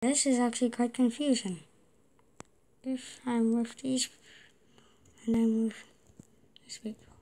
This is actually quite confusing. If I'm with these and I'm with this people.